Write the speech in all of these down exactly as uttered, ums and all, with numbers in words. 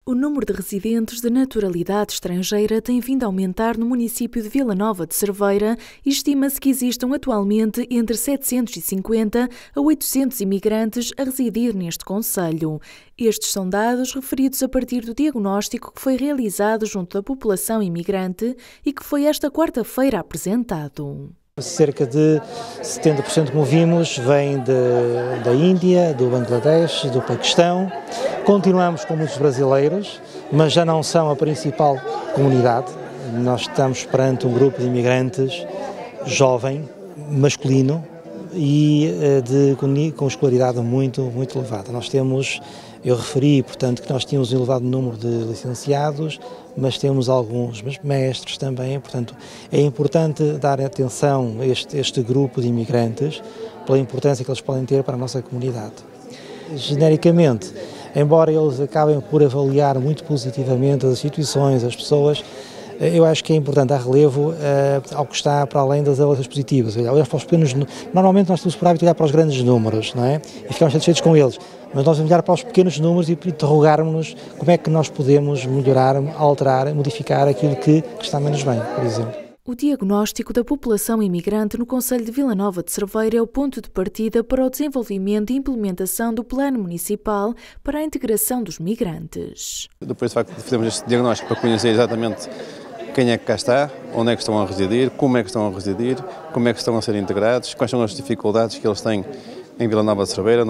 O número de residentes de naturalidade estrangeira tem vindo a aumentar no município de Vila Nova de Cerveira e estima-se que existam atualmente entre setecentos e cinquenta a oitocentos imigrantes a residir neste concelho. Estes são dados referidos a partir do diagnóstico que foi realizado junto da população imigrante e que foi esta quarta-feira apresentado. Cerca de setenta por cento, como vimos, vem de, da Índia, do Bangladesh, do Paquistão. Continuamos com muitos brasileiros, mas já não são a principal comunidade. Nós estamos perante um grupo de imigrantes jovem, masculino e de, com escolaridade muito, muito elevada. Nós temos, eu referi, portanto, que nós tínhamos um elevado número de licenciados, mas temos alguns mestres também, portanto, é importante dar atenção a este, este grupo de imigrantes, pela importância que eles podem ter para a nossa comunidade. Genericamente, embora eles acabem por avaliar muito positivamente as instituições, as pessoas, eu acho que é importante dar relevo uh, ao que está para além das avaliações positivas. Olhar para os pequenos, normalmente nós temos por hábito olhar para os grandes números, não é? E ficamos satisfeitos com eles. Mas nós vamos olhar para os pequenos números e interrogarmos-nos como é que nós podemos melhorar, alterar, modificar aquilo que, que está menos bem, por exemplo. O diagnóstico da população imigrante no concelho de Vila Nova de Cerveira é o ponto de partida para o desenvolvimento e implementação do Plano Municipal para a integração dos migrantes. Depois, de facto, fizemos este diagnóstico para conhecer exatamente quem é que cá está, onde é que estão a residir, como é que estão a residir, como é que estão a ser integrados, quais são as dificuldades que eles têm em Vila Nova de Cerveira,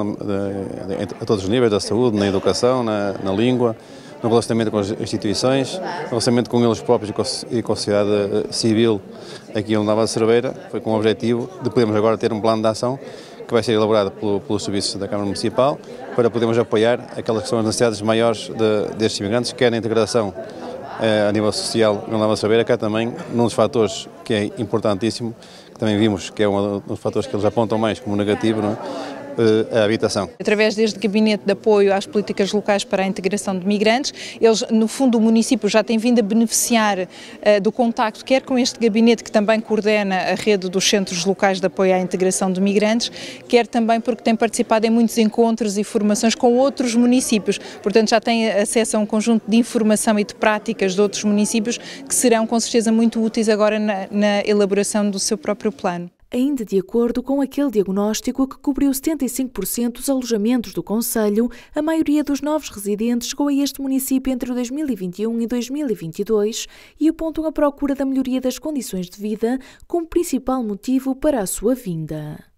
a todos os níveis da saúde, na educação, na, na língua, no relacionamento com as instituições, no relacionamento com eles próprios e com a sociedade civil aqui em Vila Nova de Cerveira. Foi com o objetivo de podermos agora ter um plano de ação que vai ser elaborado pelo, pelos serviços da Câmara Municipal para podermos apoiar aquelas que são as necessidades maiores de, destes imigrantes, quer na integração a nível social na Nova Cerveira, que é também um dos fatores que é importantíssimo, que também vimos que é um dos fatores que eles apontam mais como negativo, não é? A habitação. Através deste gabinete de apoio às políticas locais para a integração de migrantes, eles, no fundo, o município já tem vindo a beneficiar uh, do contacto, quer com este gabinete que também coordena a rede dos centros locais de apoio à integração de migrantes, quer também porque tem participado em muitos encontros e formações com outros municípios, portanto já tem acesso a um conjunto de informação e de práticas de outros municípios que serão com certeza muito úteis agora na, na elaboração do seu próprio plano. Ainda de acordo com aquele diagnóstico que cobriu setenta e cinco por cento dos alojamentos do concelho, a maioria dos novos residentes chegou a este município entre dois mil e vinte e um e dois mil e vinte e dois e apontam a procura da melhoria das condições de vida como principal motivo para a sua vinda.